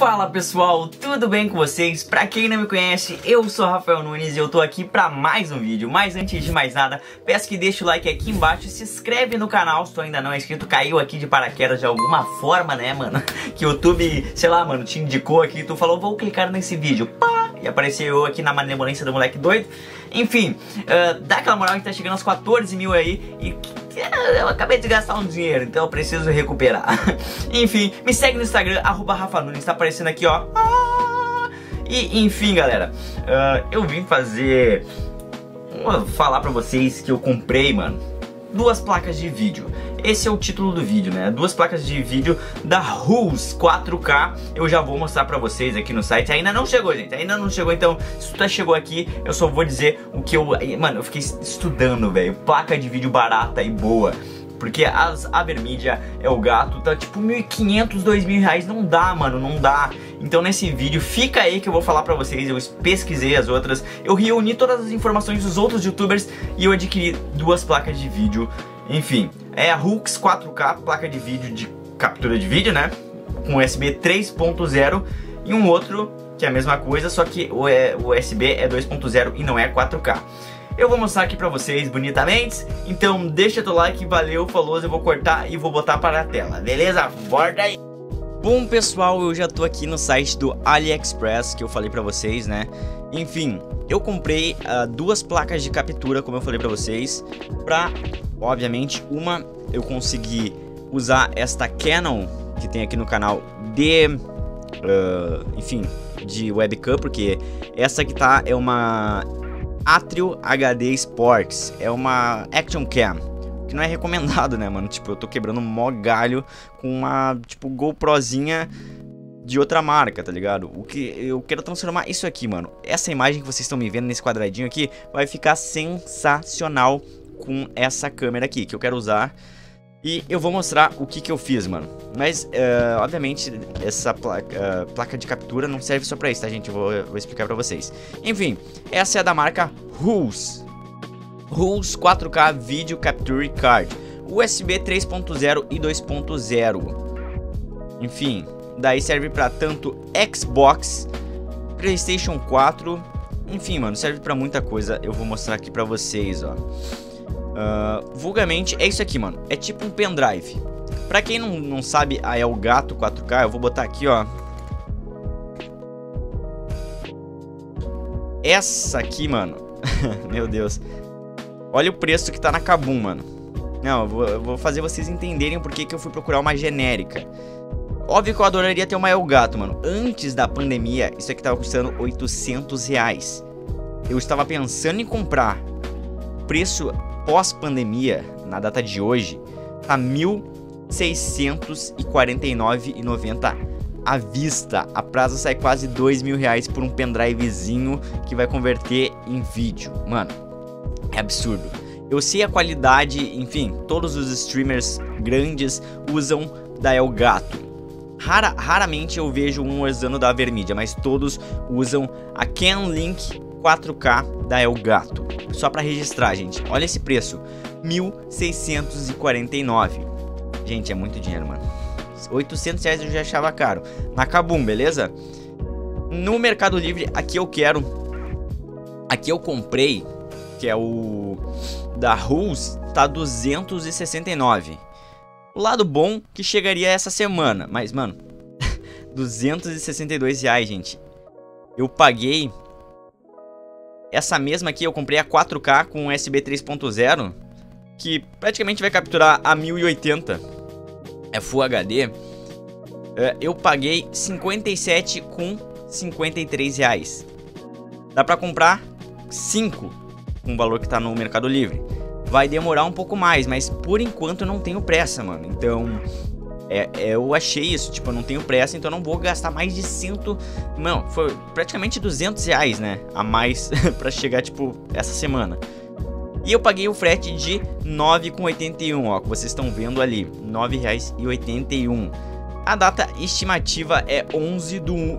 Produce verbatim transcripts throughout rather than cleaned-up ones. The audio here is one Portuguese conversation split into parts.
Fala pessoal, tudo bem com vocês? Pra quem não me conhece, eu sou Rafael Nunes e eu tô aqui pra mais um vídeo. Mas antes de mais nada, peço que deixe o like aqui embaixo e se inscreve no canal se tu ainda não é inscrito. Caiu aqui de paraquedas de alguma forma, né, mano? Que o YouTube, sei lá, mano, te indicou aqui e tu falou, vou clicar nesse vídeo. Pá! E apareceu eu aqui na malemolência do moleque doido. Enfim, uh, dá aquela moral que tá chegando aos quatorze mil aí e eu acabei de gastar um dinheiro, então eu preciso recuperar. Enfim, me segue no Instagram, arroba Rafa Nunes, tá aparecendo aqui, ó. E enfim, galera, uh, eu vim fazer... Vou falar pra vocês que eu comprei, mano, duas placas de vídeo. Esse é o título do vídeo, né? Duas placas de vídeo da Rus quatro K. Eu já vou mostrar pra vocês aqui no site. Ainda não chegou, gente. Ainda não chegou. Então, se tu chegou aqui, eu só vou dizer o que eu... Mano, eu fiquei estudando, velho. Placa de vídeo barata e boa. Porque as Avermedia é o gato. Tá tipo mil e quinhentos, dois mil reais. Não dá, mano. Não dá. Então nesse vídeo, fica aí que eu vou falar pra vocês. Eu pesquisei as outras. Eu reuni todas as informações dos outros youtubers. E eu adquiri duas placas de vídeo. Enfim, é a Rus quatro K, placa de vídeo de captura de vídeo, né? Com U S B três ponto zero e um outro que é a mesma coisa, só que o U S B é dois ponto zero e não é quatro K. Eu vou mostrar aqui pra vocês bonitamente, então deixa teu like, valeu, falou, eu vou cortar e vou botar para a tela, beleza? Bora aí! Bom pessoal, eu já tô aqui no site do AliExpress que eu falei pra vocês, né? Enfim, eu comprei uh, duas placas de captura, como eu falei pra vocês, pra, obviamente, uma eu consegui usar esta Canon que tem aqui no canal de, uh, enfim, de webcam, porque essa que tá é uma Atrio H D Sports, é uma Action Cam. Que não é recomendado, né, mano? Tipo, eu tô quebrando mó galho com uma, tipo, GoProzinha de outra marca, tá ligado? O que eu quero transformar isso aqui, mano. Essa imagem que vocês estão me vendo nesse quadradinho aqui vai ficar sensacional com essa câmera aqui, que eu quero usar. E eu vou mostrar o que que eu fiz, mano. Mas, uh, obviamente, essa placa, uh, placa de captura não serve só pra isso, tá, gente? Eu vou, eu vou explicar pra vocês. Enfim, essa é da marca Rus. Rus quatro K Video Capture Card, U S B três ponto zero e dois ponto zero. Enfim, daí serve pra tanto Xbox, PlayStation quatro. Enfim, mano, serve pra muita coisa. Eu vou mostrar aqui pra vocês, ó. uh, Vulgarmente é isso aqui, mano. É tipo um pendrive. Pra quem não, não sabe, a Elgato quatro K, eu vou botar aqui, ó. Essa aqui, mano. Meu Deus. Olha o preço que tá na Kabum, mano. Não, eu vou, eu vou fazer vocês entenderem por que que eu fui procurar uma genérica. Óbvio que eu adoraria ter uma Elgato, mano. Antes da pandemia, isso aqui tava custando oitocentos reais. Eu estava pensando em comprar. Preço pós-pandemia, na data de hoje, tá mil seiscentos e quarenta e nove reais e noventa centavos à vista. A prazo sai quase dois mil reais por um pendrivezinho que vai converter em vídeo. Mano, é absurdo. Eu sei a qualidade, enfim, todos os streamers grandes usam da Elgato. Rara, raramente eu vejo um usando da Avermedia, mas todos usam a Canlink quatro K da Elgato. Só pra registrar, gente. Olha esse preço, mil seiscentos e quarenta e nove reais. Gente, é muito dinheiro, mano. oitocentos reais eu já achava caro. Na Kabum, beleza? No Mercado Livre, aqui eu quero... Aqui eu comprei... que é o da Rus, tá duzentos e sessenta e nove. O lado bom que chegaria essa semana, mas mano, duzentos e sessenta e dois reais, gente. Eu paguei essa mesma aqui, eu comprei a quatro K com U S B três ponto zero, que praticamente vai capturar a mil e oitenta. É Full H D. Eu paguei cinquenta e sete com cinquenta e três reais. Dá pra comprar cinco com o valor que tá no Mercado Livre. Vai demorar um pouco mais, mas por enquanto eu não tenho pressa, mano. Então, é, é, eu achei isso, tipo, eu não tenho pressa, então eu não vou gastar mais de cento... Não, foi praticamente duzentos reais, né, a mais pra chegar, tipo, essa semana. E eu paguei o frete de nove reais e oitenta e um, ó, que vocês estão vendo ali, nove reais e oitenta e um. A data estimativa é onze do um.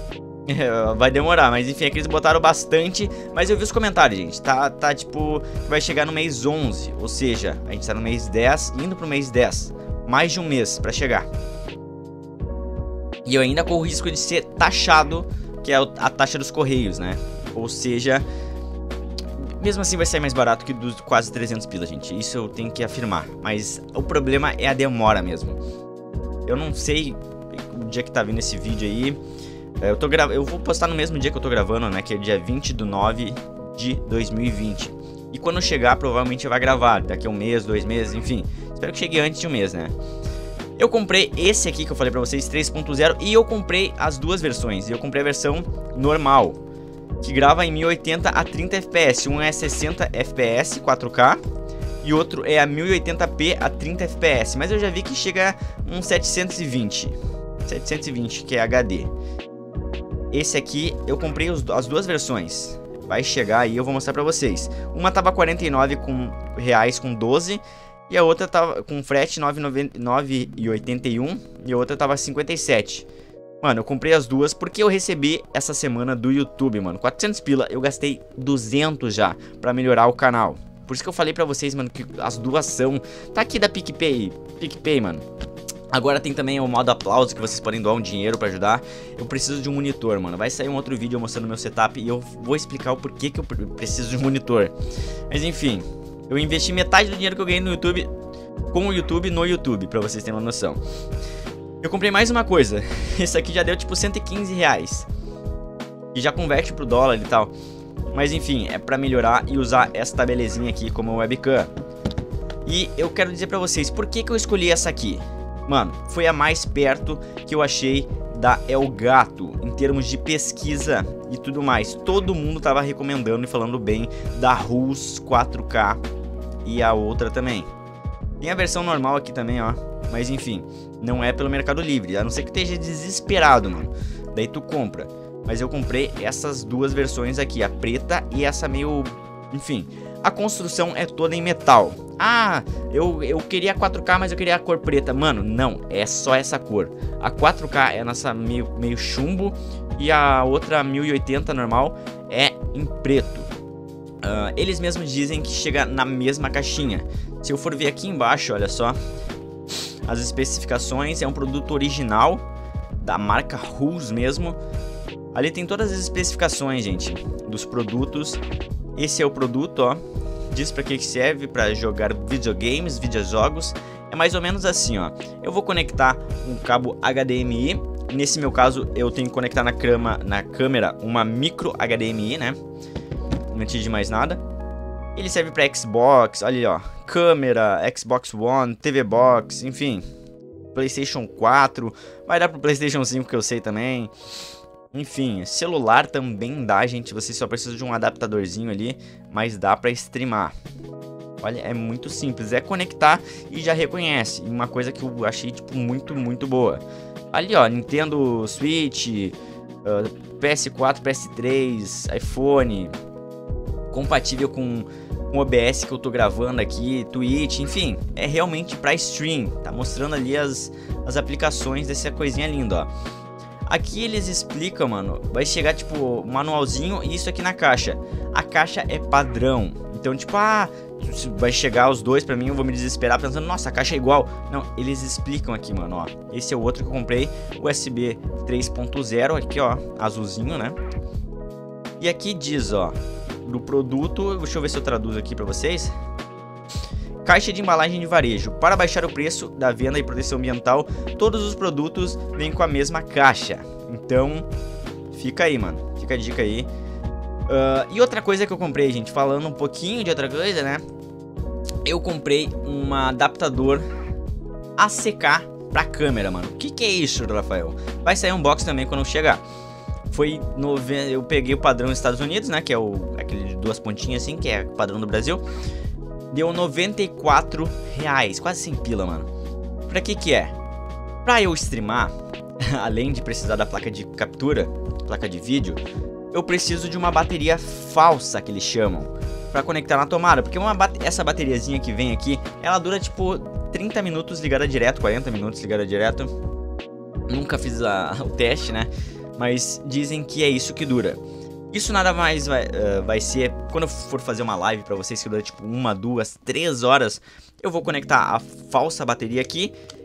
Vai demorar, mas enfim, aqui eles botaram bastante. Mas eu vi os comentários, gente. Tá, tá tipo, vai chegar no mês onze. Ou seja, a gente tá no mês dez, indo pro mês dez. Mais de um mês pra chegar. E eu ainda corro o risco de ser taxado, que é a taxa dos correios, né? Ou seja, mesmo assim vai sair mais barato que dos quase trezentos pila, gente. Isso eu tenho que afirmar. Mas o problema é a demora mesmo. Eu não sei o dia que tá vindo esse vídeo aí. Eu, tô gra... eu vou postar no mesmo dia que eu tô gravando, né? Que é dia vinte de nove de dois mil e vinte. E quando chegar, provavelmente vai gravar. Daqui a um mês, dois meses, enfim. Espero que chegue antes de um mês, né? Eu comprei esse aqui que eu falei pra vocês, três ponto zero, e eu comprei as duas versões. Eu comprei a versão normal, que grava em mil e oitenta a trinta F P S. Um é sessenta F P S, quatro K, e outro é a mil e oitenta p a trinta F P S. Mas eu já vi que chega a uns setecentos e vinte, setecentos e vinte, que é H D. Esse aqui, eu comprei os, as duas versões. Vai chegar aí, eu vou mostrar pra vocês. Uma tava quarenta e nove reais com doze. E a outra tava com frete nove e oitenta e um. E a outra tava cinquenta e sete. Mano, eu comprei as duas porque eu recebi essa semana do YouTube, mano. quatrocentos pila, eu gastei duzentos já pra melhorar o canal. Por isso que eu falei pra vocês, mano, que as duas são... Tá aqui da PicPay. PicPay, mano. Agora tem também o modo aplauso, que vocês podem doar um dinheiro pra ajudar. Eu preciso de um monitor, mano. Vai sair um outro vídeo mostrando meu setup e eu vou explicar o porquê que eu preciso de um monitor. Mas enfim... Eu investi metade do dinheiro que eu ganhei no YouTube com o YouTube no YouTube, pra vocês terem uma noção. Eu comprei mais uma coisa. Esse aqui já deu tipo cento e quinze reais. E já converte pro dólar e tal. Mas enfim, é pra melhorar e usar essa belezinha aqui como webcam. E eu quero dizer pra vocês, por que que eu escolhi essa aqui? Mano, foi a mais perto que eu achei da Elgato, em termos de pesquisa e tudo mais. Todo mundo tava recomendando e falando bem da Rus quatro K e a outra também. Tem a versão normal aqui também, ó. Mas enfim, não é pelo Mercado Livre, a não ser que esteja desesperado, mano. Daí tu compra. Mas eu comprei essas duas versões aqui, a preta e essa meio... Enfim, a construção é toda em metal. Ah, eu, eu queria quatro K, mas eu queria a cor preta. Mano, não, é só essa cor. A quatro K é nessa meio, meio chumbo e a outra mil e oitenta normal é em preto. Uh, eles mesmos dizem que chega na mesma caixinha. Se eu for ver aqui embaixo, olha só, as especificações, é um produto original da marca Rus mesmo. Ali tem todas as especificações, gente, dos produtos. Esse é o produto, ó. Diz pra que serve, pra jogar videogames, videojogos. É mais ou menos assim, ó. Eu vou conectar um cabo H D M I. Nesse meu caso, eu tenho que conectar na, cama, na câmera uma micro H D M I, né? Antes de mais nada. Ele serve pra Xbox, olha aí, ó. Câmera, Xbox One, T V Box, enfim. PlayStation quatro. Vai dar pro PlayStation cinco, que eu sei também. Enfim, celular também dá, gente. Você só precisa de um adaptadorzinho ali, mas dá pra streamar. Olha, é muito simples, é conectar e já reconhece. Uma coisa que eu achei, tipo, muito, muito boa. Ali, ó, Nintendo Switch, uh, P S quatro, P S três, iPhone. Compatível com o O B S que eu tô gravando aqui, Twitch, enfim. É realmente pra stream. Tá mostrando ali as, as aplicações dessa coisinha linda, ó. Aqui eles explicam, mano, vai chegar tipo manualzinho e isso aqui na caixa. A caixa é padrão, então tipo, ah, vai chegar os dois pra mim, eu vou me desesperar pensando, nossa, a caixa é igual. Não, eles explicam aqui, mano, ó. Esse é o outro que eu comprei, U S B três ponto zero, aqui ó, azulzinho, né? E aqui diz, ó, do produto, deixa eu ver se eu traduzo aqui pra vocês. Caixa de embalagem de varejo. Para baixar o preço da venda e proteção ambiental, todos os produtos vêm com a mesma caixa. Então, fica aí, mano. Fica a dica aí. Uh, e outra coisa que eu comprei, gente, falando um pouquinho de outra coisa, né? Eu comprei um adaptador A C K pra câmera, mano. O que que é isso, Rafael? Vai sair um box também quando chegar. Foi no... Eu peguei o padrão dos Estados Unidos, né? Que é o... aquele de duas pontinhas assim, que é o padrão do Brasil. Deu noventa e quatro reais, quase cem pila, mano. Pra que que é? Pra eu streamar, além de precisar da placa de captura, placa de vídeo, eu preciso de uma bateria falsa, que eles chamam, pra conectar na tomada. Porque uma bate essa bateriazinha que vem aqui, ela dura tipo trinta minutos ligada direto, quarenta minutos ligada direto. Nunca fiz a, o teste, né? Mas dizem que é isso que dura. Isso nada mais vai, uh, vai ser, quando eu for fazer uma live pra vocês que dura tipo uma, duas, três horas, eu vou conectar a falsa bateria aqui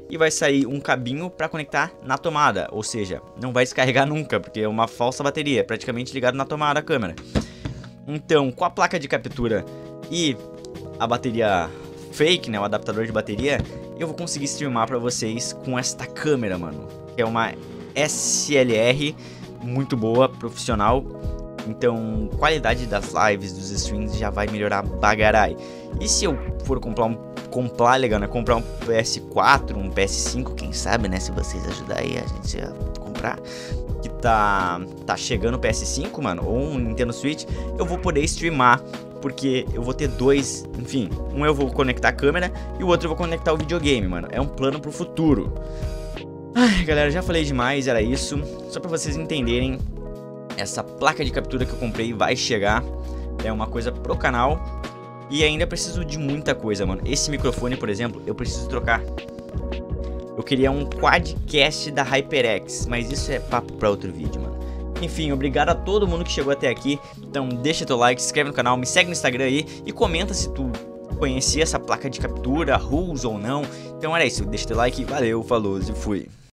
e vai sair um cabinho para conectar na tomada, ou seja, não vai descarregar nunca, porque é uma falsa bateria, é praticamente ligado na tomada da câmera. Então, com a placa de captura e a bateria fake, né, o adaptador de bateria, eu vou conseguir streamar para vocês com esta câmera, mano, que é uma S L R muito boa, profissional. Então, qualidade das lives, dos streams já vai melhorar bagarai. E se eu for comprar um comprar legal, né, comprar um P S quatro, um P S cinco, quem sabe, né, se vocês ajudarem a gente a comprar, que tá tá chegando o P S cinco, mano, ou um Nintendo Switch, eu vou poder streamar, porque eu vou ter dois, enfim, um eu vou conectar a câmera e o outro eu vou conectar o videogame, mano. É um plano pro futuro. Ai, galera, já falei demais, era isso. Só pra vocês entenderem, essa placa de captura que eu comprei vai chegar. É uma coisa pro canal. E ainda preciso de muita coisa, mano. Esse microfone, por exemplo, eu preciso trocar. Eu queria um quadcast da HyperX, mas isso é papo pra outro vídeo, mano. Enfim, obrigado a todo mundo que chegou até aqui. Então deixa teu like, se inscreve no canal, me segue no Instagram aí e comenta se tu conhecia essa placa de captura, rules ou não. Então era isso, deixa teu like, valeu, falou e fui.